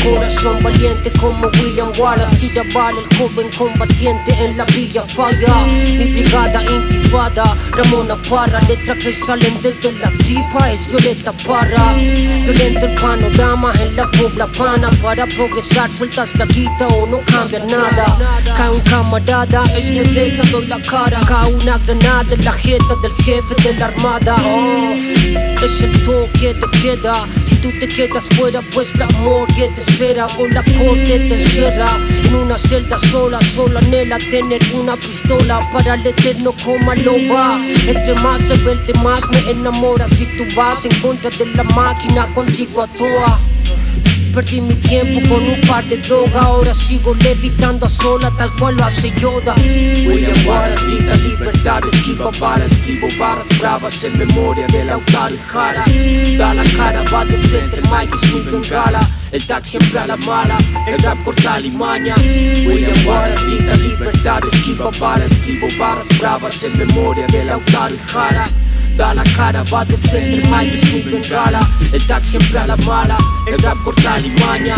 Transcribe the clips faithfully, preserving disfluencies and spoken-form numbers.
corazón valiente como William Wallace. Tira bala el joven combatiente en la villa falla. Mi brigada intifada, Ramona Parra. Letras que salen desde la tripa, es Violeta Parra. Violento el panorama en la pobla pana. Para progresar sueltas la quita o no cambia nada. Cae un camarada, es vendetta, doy la cara. Cae una granada en la jeta del jefe de la armada. Oh, es el toque de queda. Si tú te quedas fuera, pues la morgue te espera o la corte te encierra en una celda sola. Solo anhela tener una pistola para el eterno como loba. Entre más rebelde más me enamora. Si tú vas en contra de la máquina, contigo a toa. Perdí mi tiempo con un par de droga. Ahora sigo levitando a sola tal cual lo hace Yoda. William Wallace grita libertad, esquiva balas. Escribo barras bravas en memoria de Lautaro y Jara. Da la cara, va de frente, el mic es mi bengala. El tag siempre a la mala, el rap corta limaña. William Wallace grita libertad, esquiva balas. Escribo barras bravas en memoria de Lautaro y Jara. Da la cara, va de frente, el mic es mi bengala. El tag siempre a la mala, el rap corta limaña.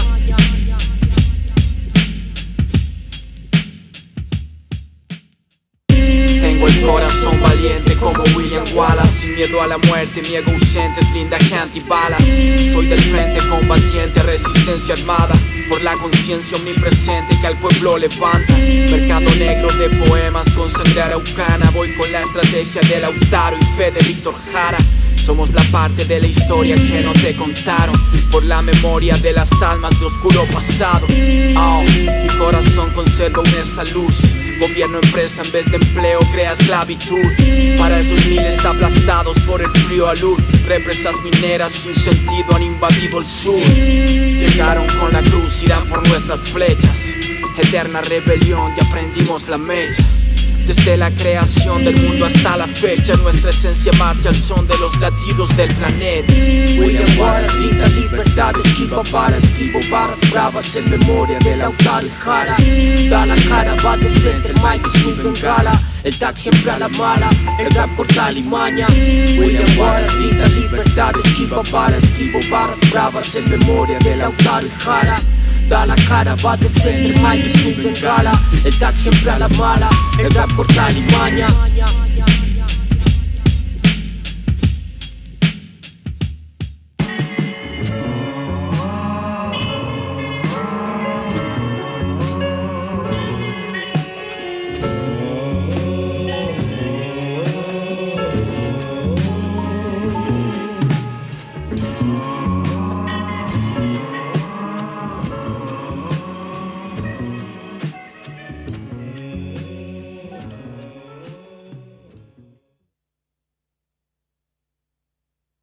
Tengo el corazón valiente como William Wallace. Sin miedo a la muerte, mi ego ausente es blindaje antibalas. Soy del frente combatiente, resistencia armada. Por la conciencia omnipresente que al pueblo levanta. Mercado negro de poemas con sangre araucana. Voy con la estrategia de Lautaro y fe de Víctor Jara. Somos la parte de la historia que no te contaron. Por la memoria de las almas de oscuro pasado. Oh, mi corazón conserva aún esa luz. Gobierno empresa en vez de empleo crea esclavitud. Para esos miles aplastados por el frío alud. Represas mineras sin sentido han invadido el sur. Llegaron con la cruz, irán por nuestras flechas. Eterna rebelión, ya prendimos la mecha. Desde la creación del mundo hasta la fecha, nuestra esencia marcha al son de los latidos del planeta. William Wallace grita libertad, esquiva balas. Escribo barras bravas en memoria de Lautaro y Jara. Da la cara, va de frente, el mic es mi bengala. El tag siempre a la mala, el rap corta limaña. William Wallace grita libertad, esquiva balas. Escribo barras bravas en memoria de Lautaro y Jara. Da la cara, va de frente, el mic es mi bengala. El tag siempre a la mala, el rap corta limaña.